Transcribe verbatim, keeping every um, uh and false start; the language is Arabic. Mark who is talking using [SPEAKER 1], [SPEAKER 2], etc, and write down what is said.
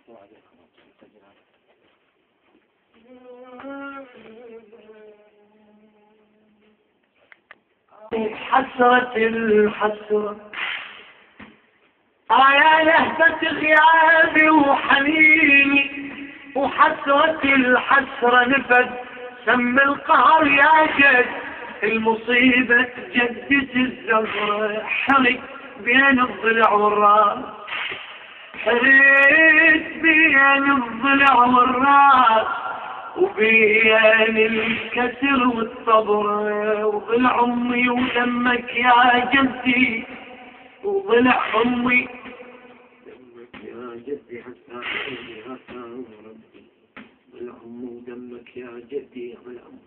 [SPEAKER 1] حسرة الحسرة يا لهفة غيابي وحنيني، وحسرة الحسرة نفد سم القهر يا جد، المصيبة جدة الزهرة حرق بين الضلع والراس، حرق بين الضلع والراس وبين الكسر والصبر، وضلع امي ودمك يا جدي، وضلع امي دمك يا جدي حتى حتى ربي، ضلع امي ودمك يا جدي، ضلع امي